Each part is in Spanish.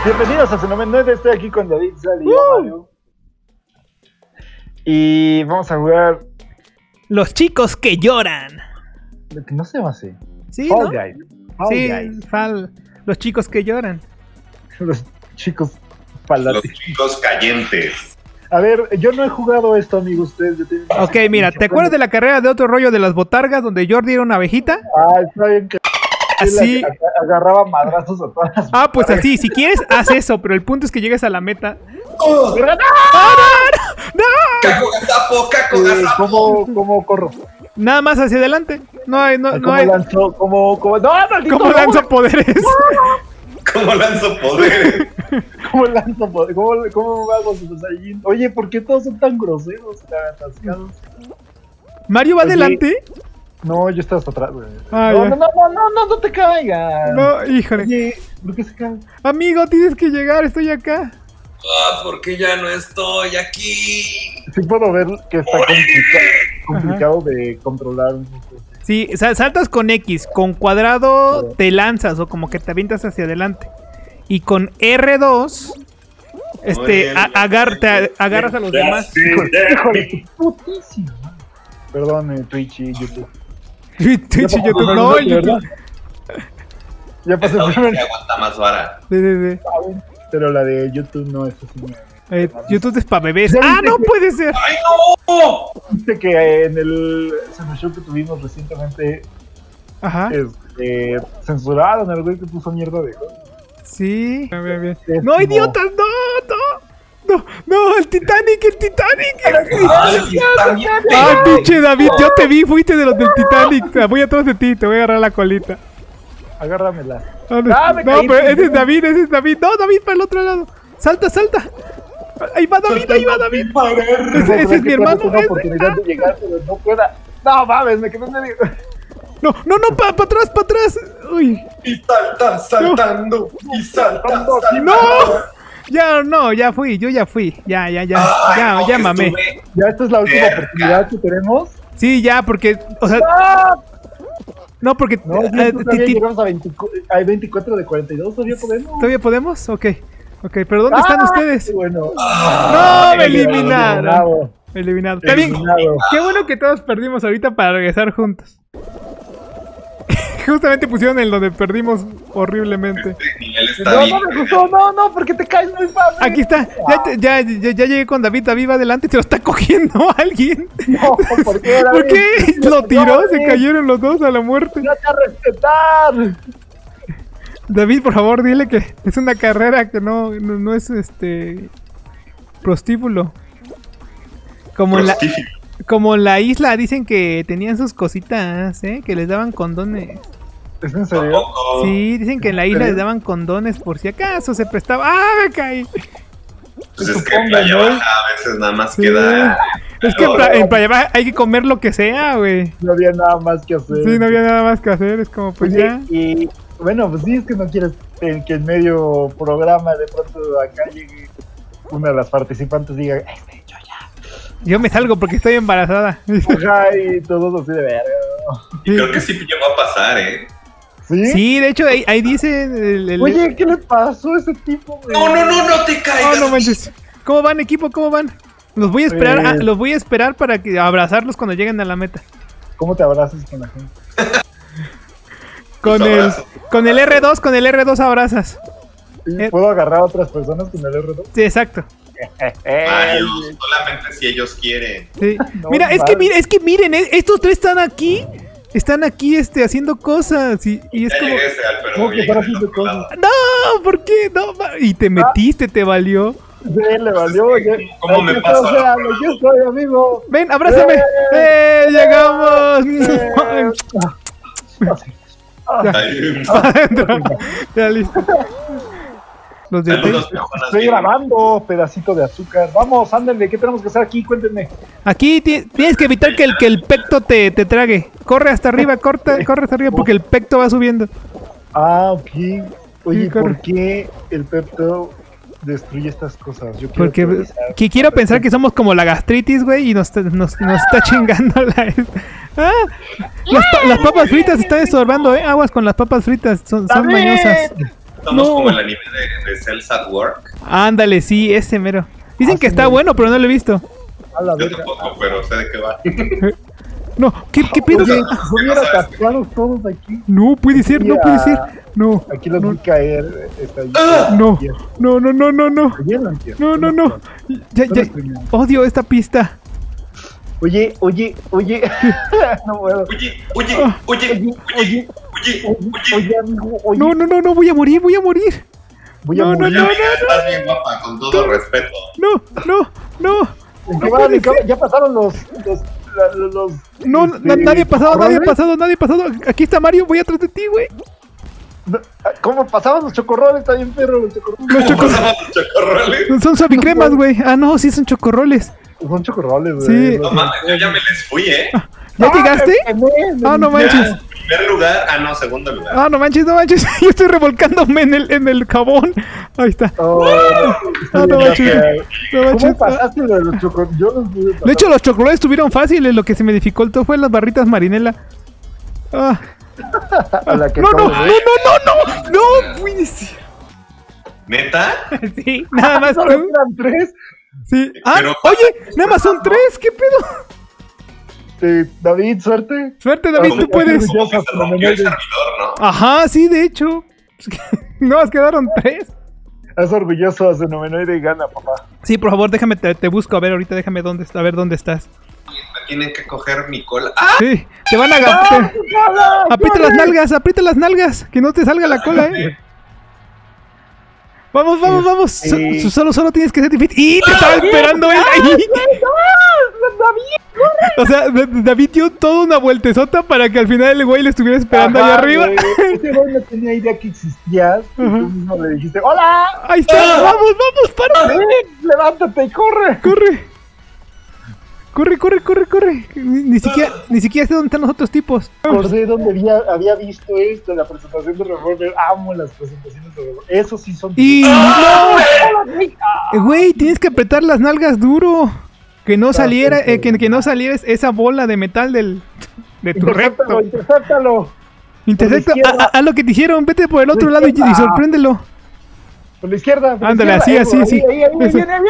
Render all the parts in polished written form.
Bienvenidos a Fenomen 9, estoy aquí con David, Sal y Mario. Y vamos a jugar... Los chicos que lloran. No se llama así. Sí, Fall ¿no? Guys. Sí, los chicos que lloran. Los chicos palacios. Los chicos calientes. A ver, yo no he jugado esto, amigo, ustedes. Ok, mira, ¿te acuerdas de la carrera de otro rollo de las botargas donde Jordi era una abejita? Ah, está bien que... Así. Agarraba madrazos a todas las... Ah, pues así, si quieres, haz eso, pero el punto es que llegues a la meta. ¡Oh! ¡No! ¡Caco gazapo! ¿Cómo corro? Nada más hacia adelante. No hay. ¿Cómo No, lanzo? ¿Cómo? ¡No, maldito! ¿Cómo lanzo poderes? ¿Cómo lanzo poderes? ¿Cómo lanzo poderes? ¿Cómo hago Super Saiyajin? Oye, ¿por qué todos son tan groseros, tan atascados? ¿Mario va adelante? No, yo estaba hasta atrás, güey. Ah, no te caigas. No, híjole. Oye, ¿por qué se cae? Amigo, tienes que llegar, estoy acá. Ah, porque ya no estoy aquí. Sí puedo ver que está complicado de controlar un poco. Sí, saltas con X, con cuadrado te lanzas o como que te avientas hacia adelante. Y con R2, te agarras a los demás. Híjole, putísimo. Perdón, Twitch y YouTube. Twitch y YouTube, no, YouTube. Ya pasé el primer. Aguanta más vara. Sí. Pero la de YouTube no es así. YouTube es para bebés. ¡Ah, no puede ser! ¡Ay, no! Viste que en el show que tuvimos recientemente, Ajá. censuraron al güey que puso mierda de juego. Sí. Bien. ¡No, idiotas! ¡No! ¡El Titanic! ¡Ay, pinche David! Yo te vi, fuiste de los del Titanic. Voy atrás de ti, te voy a agarrar la colita. Agárramela. No, pero ese es David. No, David, para el otro lado. Salta. Ahí va David. Ese es mi hermano. Una oportunidad de llegar, pero no pueda. No mames, me quedé medio. No, para atrás. Uy. Y saltando. ¡No! Ya fui. Ya mamé. Ya esta es la última oportunidad que tenemos. Sí, ya, porque, o sea... No, porque... todavía llegamos a 24 de 42, ¿todavía podemos? ¿Todavía podemos? Ok, pero ¿dónde están ustedes? Bueno. ¡No! Me eliminaron. Está bien, qué bueno que todos perdimos ahorita para regresar juntos. Justamente pusieron en donde perdimos horriblemente. No me gustó, no, porque te caes muy fácil. Aquí está, ya llegué con David va adelante, se lo está cogiendo alguien. No, ¿por qué? ¿Por qué? Lo tiró, se cayeron los dos a la muerte. ¡Trata a respetar! David, por favor, dile que es una carrera que no es prostíbulo. Como en la isla dicen que tenían sus cositas, que les daban condones. ¿Es en serio? Sí, dicen que en la isla les daban condones por si acaso se prestaba. ¡Ah, me caí! Pues es que en Playa Baja a veces nada más queda... Es que en Playa Baja hay que comer lo que sea, güey. No había nada más que hacer. Sí, no había nada más que hacer, es como pues ya. Y bueno, pues sí, es que no quieres que en medio programa de pronto acá llegue una de las participantes y diga, yo ya. Yo me salgo porque estoy embarazada. Ajá, y todos así de verga. Y creo que sí llegó a pasar, ¿Sí? Sí, de hecho ahí dice Oye, ¿qué le pasó a ese tipo, güey? No te caigas. No manches. ¿Cómo van, equipo? ¿Cómo van? Los voy a esperar para abrazarlos cuando lleguen a la meta. ¿Cómo te abrazas con la gente? Con el R2 abrazas. ¿Puedo agarrar a otras personas con el R2? Sí, exacto. Solamente si ellos quieren. Sí. No, Mira, es que miren, estos tres están aquí haciendo cosas y es como... ¿Cómo que para haciendo cosas? No, ¿por qué? No, y te metiste, te valió. Sí, le valió. ¿Cómo me pasa? Yo soy amigo. Ven, abrázame. ¡Llegamos! Ya listo. Estoy grabando, pedacito de azúcar. Vamos, ándenle, ¿qué tenemos que hacer aquí? Cuéntenme. Aquí tienes que evitar que el pecto te trague. Corre hasta arriba, corre hasta arriba porque el pecto va subiendo. Ah, ok. Oye, Sí, ¿por qué el pepto destruye estas cosas? Porque quiero pensar que somos como la gastritis, güey, y nos está chingando la... Las papas fritas están estorbando, aguas con las papas fritas, son mañosas. Somos No. como el anime de Cells at Work. Ándale, sí, ese mero. Dicen que está bueno, pero no lo he visto. A la Yo verga. tampoco, pero sé de qué va. No, ¿qué pedo? Oye, Ah, son bien atascados todos aquí. No puede ser, no puede ser. No, Aquí los vi caer. Está ahí. no, no, no, no, no, no. Oye, no entiendo. No, no, no. Ya, ya. Odio esta pista. Oye. No puedo. Oye, Oye, amigo, oye. No, no, no, no, voy a morir, voy a morir. Voy a no, no, morir. no, Estás bien guapa, con todo respeto. No, no, no. ¿En qué van? Ya pasaron los No, nadie ha pasado, nadie ha chocorroles. pasado, nadie ha pasado. Aquí está Mario, voy atrás de ti, güey. ¿Cómo pasaban los chocorroles? Está bien perro los chocorroles. Los ¿Cómo pasaban los chocorroles? Son suavicremas, güey. Ah, no, sí son chocorroles. Son chocorroles, güey. Sí. No mames, yo ya me les fui, ¿Ya llegaste? Ah, no manches. Primer lugar, segundo lugar. Ah, no manches, no manches. Yo estoy revolcándome en el jabón. Ahí está. Ah, no manches. No manches. ¿Cómo pasaste de los chocorroles? Yo no pude pasar. De hecho, los chocolates estuvieron fáciles. Lo que se me dificultó fue las barritas marinela. Ah. A la que No, no, acabo no, de ver. no, no, no. No puede ser. ¿Neta? Sí, nada más. Solo eran 3. Sí. Ah, Pero- oye, nada más son 3. ¿Qué pedo? David, suerte. Suerte, David, Como tú puedes. que se rompió el servidor, ¿no? Ajá, sí, de hecho. No, más quedaron 3. Es orgulloso a Xenomenoide y gana, papá. Sí, por favor, déjame, te busco. A ver, ahorita déjame a ver dónde estás. Me tienen que coger mi cola. ¡Ah! Sí, te van a agarrar. Aprieta las nalgas, que no te salga la cola, Vamos, vamos, vamos. Solo tienes que ser difícil. ¡Y te estaba esperando él ahí! O sea, David dio toda una vueltezota para que al final el güey le estuviera esperando Ajá, allá arriba. güey. Ese güey no tenía idea que existías. Y tú mismo le dijiste: ¡Hola! Ahí está, vamos, para. ¡Ven! ¡Levántate y corre! Corre. Ni siquiera sé dónde están los otros tipos. Recordé donde había visto esto en la presentación de Revolver. Amo las presentaciones de Revolver. Esos sí son. Y no, güey, tienes que apretar las nalgas duro. Que no saliera, que no saliera esa bola de metal de tu recto. Intercéptalo. Intercepta, Por la izquierda. haz lo que te dijeron, vete por el otro Por la lado y izquierda. sorpréndelo. Por la izquierda. por la Ándale, izquierda. así. Ahí, Eso. viene.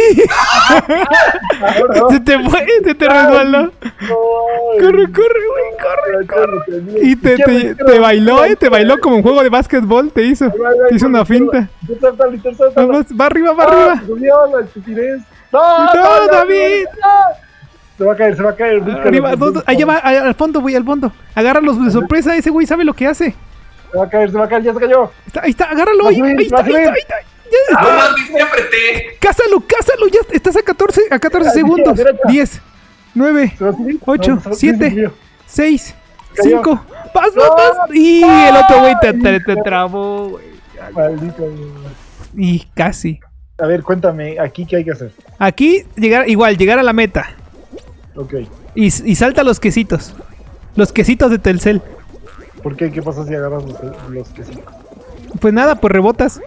Se te fue, se te resbaló. Corre, güey. Y te bailó, te bailó como un juego de básquetbol, te hizo. Te hizo una finta. Intercéptalo. Va arriba. Subió la estupidez. No, David. Se va a caer. búscalo. Arriba, allá va, al fondo, güey, al fondo. Agárralos de sorpresa, ese güey sabe lo que hace. Se va a caer, ya se cayó. Ahí está, agárralo, ahí está. Ya. ¡No mames, te apreté! Cásalo, ya estás a 14 segundos. derecha. 10, 9, ¿Se va a subir? 8, No, se 7, subió. 6, Cayó. 5. ¡Vas! Y el otro güey te trabó, güey. Maldito. Y casi. A ver, cuéntame, ¿aquí qué hay que hacer? Aquí, llegar a la meta. Ok. Y salta los quesitos. Los quesitos de Telcel. ¿Por qué? ¿Qué pasa si agarras los que sí? Pues nada, pues rebotas.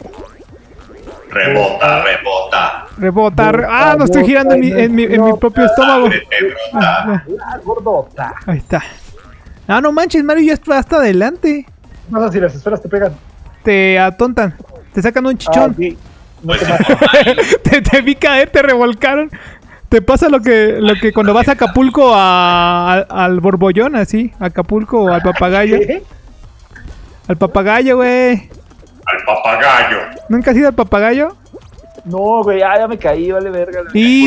Rebota. No estoy girando en mi propio estómago. Ábrete, brota. La gordota. Ahí está. Ah, no manches, Mario ya está hasta adelante. No, si las esferas te pegan. Te atontan. Te sacan un chichón. Sí. No Pues te sí, mato. te vi caer, te revolcaron. Te pasa lo que cuando vas a Acapulco al Borbollón, así. A Acapulco o al Papagayo. ¿Qué? Al Papagayo, güey. al papagayo. ¿Nunca has ido al Papagayo? No, güey, ya me caí, vale verga. Y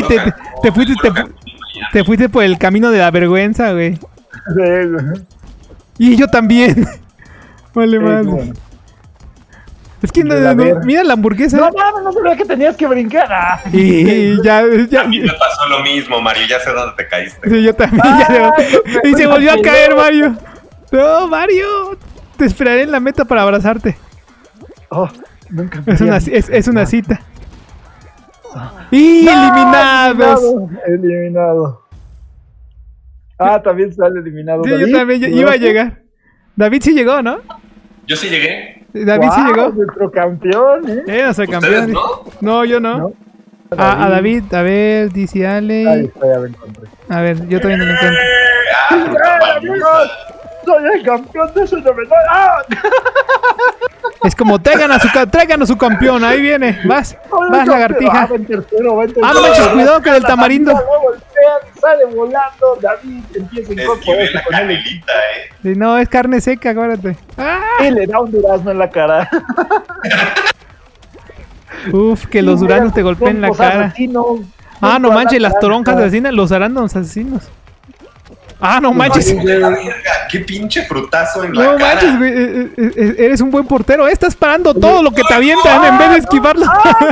te fuiste por el camino de la vergüenza, güey. Y yo también. Vale, madre. Bueno. Es que mira la hamburguesa. No sabía que tenías que brincar. Y ya. A mí me pasó lo mismo, Mario. Ya sé dónde te caíste. Sí, yo también. Y se volvió a caer, Mario. No, Mario. Te esperaré en la meta para abrazarte. Oh, nunca Es una cita. Y eliminados. Eliminado. También sale eliminado. Sí, David. yo también iba a llegar. David sí llegó, ¿no? Yo sí llegué. David sí llegó. Nuestro campeón, No soy ¿Ustedes campeón. no? No, yo no. ¿No? A David, a ver, dice Ale. Ahí está, ya lo encontré. A ver, yo también lo encuentro. Fruta palusa. Soy el campeón de Xenomenoide. Es como, tráiganos su campeón, ahí viene. Vas, lagartija. Va en tercero, No manches, cuidado con el tamarindo. Sale volando, David empieza en copo. Esquivé la canelita, Sí, no, es carne seca, acuérdate. Y le da un durazno en la cara. Uf, que los duraznos te golpeen la cara. No manches, las toronjas asesinas, los arándanos asesinos. No manches. Qué pinche frutazo en la cara. No manches, güey. Eres un buen portero. Estás parando todo lo que te avientan en vez de esquivarlo.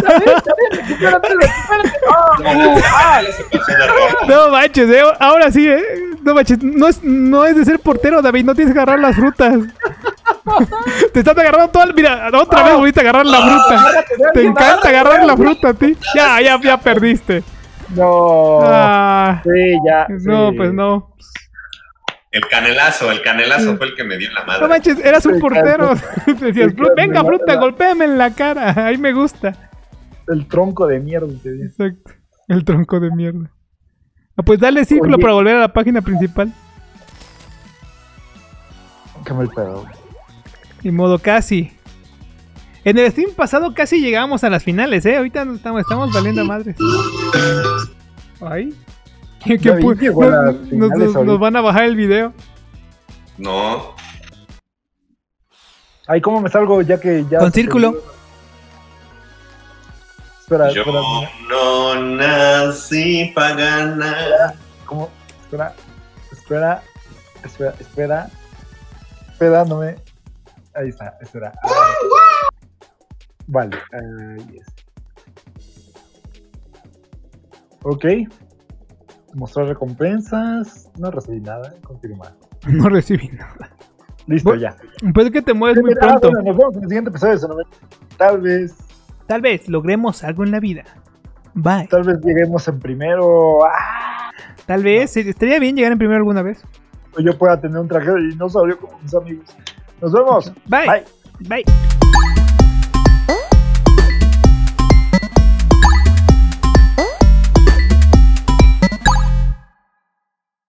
No manches, ahora sí, No manches, no es de ser portero, David. No tienes que agarrar las frutas. Te estás agarrando toda la... Mira, otra vez volviste a agarrar la fruta. Te encanta agarrar la fruta a ti. Ya perdiste. No. Sí, ya. No, sí. Pues no. El canelazo fue el que me dio en la madre. No manches, eras un portero. Decías, venga, fruta, golpéame en la cara. Ahí me gusta. El tronco de mierda. Exacto. El tronco de mierda. Pues dale círculo para volver a la página principal. Qué mal pedo. Y modo casi. En el stream pasado casi llegamos a las finales, Ahorita estamos valiendo madres. Ay. Nos van a bajar el video. No. Ay, ¿cómo me salgo ya que ya... Con círculo. Espera. No nací para ganar. ¿Cómo? Espera, no me... Ahí está, espera. Vale, ahí es. Ok. Mostrar recompensas. No recibí nada. Confirmar. No recibí nada. Listo, ya. Puede que te mueves muy pronto. Bueno, nos vemos en el siguiente episodio. Tal vez logremos algo en la vida. Bye. Tal vez lleguemos en primero. Tal vez. Estaría bien llegar en primero alguna vez. O yo pueda tener un traje de dinosaurio como mis amigos. Nos vemos. Bye. Bye.